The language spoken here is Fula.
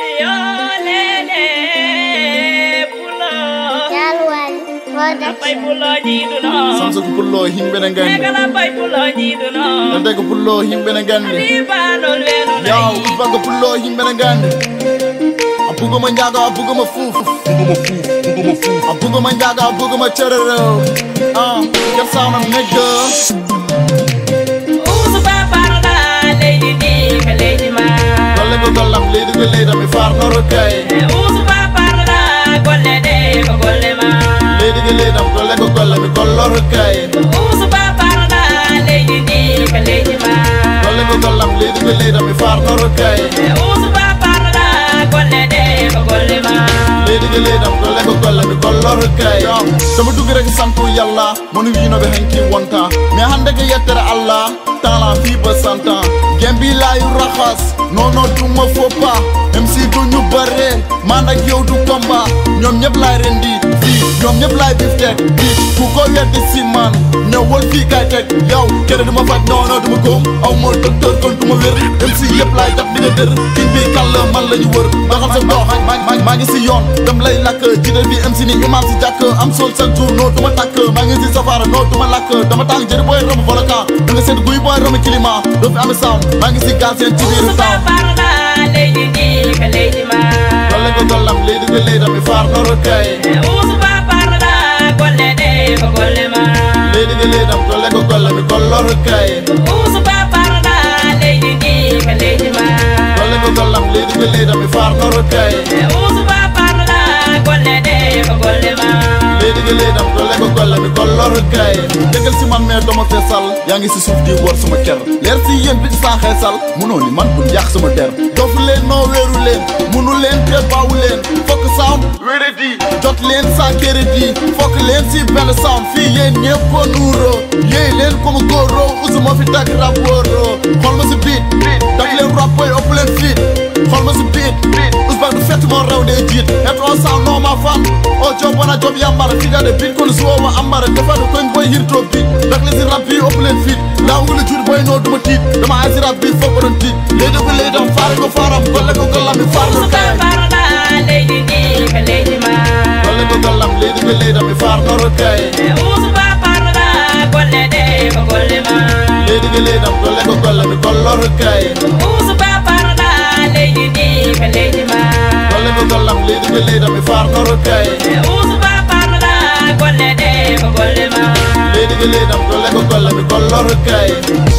Samso ko pullo himɓe ne gandi ante ko pullo himɓe ne gandi yaw usbanko pullo himɓe ne gandi a bugoma jaga a bugoma fuuf a bugoma jaga a bugoma cerere get sound of nigga golle ko gollam leydi ko leyda mi farnoro kay leydi ko leydam golle ko golle mi golloro kay golle ko gollam leydi ko leyda mi farnoro kay leydi ko leydam golle ko golle mi golloro kay sama dugg rek santu yalla monu winoɓe hanki wonta mais hande ko yettere Allah tala fi ba santan gembi layu raxas nono duma faut pas même si duñu bare man ak yow du combat ñom ñep lay rendi fi ñom ñep lay biftek bi ku ko weddi si man ñewul fi kay tek yow kene duma faj nono duma gom aw mo docteur kon duma wér même si yep lay daf dina dër ki bi kal man lañu wër doxal sa dox ma ngi si yoon dem lay lak jidal bi MC ni imam si jakk am sol chaque jour no duma tak ma ngi si safara no duma lak dama tang jëri boy rom volcan da nga sét guy boy rom climat do fi am sound ma ngi si gal sen ci biir sound golle ko gollam leydi ko leyda mi farnoro kay leydi ko leydam golle ko golle mi golloro kay golle ko gollam leydi ko leyda mi farnoro kay leydi ko leydam golle ko golle mi golloro kay dëggal si man mais dama feesal yaa ngi si suuf di wor sama ker leer si yéen bi saa xeesal munoo ni man bu yàq sama der dofu leen noo wéeru leen munu leen te baawu leen fokk sound wéere di jot leen sans kéré di fokk leen si benn sound fii yéen ñëpp ko nuuroo yéey leen ko mu góoroo usu moo fi tag rap wóoroo xool ma si biit dak leen rap boy ëpp leen fiit xool ma si biit usbak du fett moo raw dee jiit et on sound noo ma fan o job wana job yambara figade biit kono si woo ma ambara defadu koñ boy hirtoo biit dak leen si rap bi ëpp leen fiit laaw nga la jur boy noo duma tiit dama ay si rap bi fokk doon tiit leydi ko leydam faare ko faaram golle ko gollam mi farno kay golle ko gollam leydi ko leydam mi farnoro kay leydi ko leydam golle ko golle mi golloro kay golle ko gollam leydi ko leydam mi farnoro kay leydi ko leydam golle ko golle mi golloro kay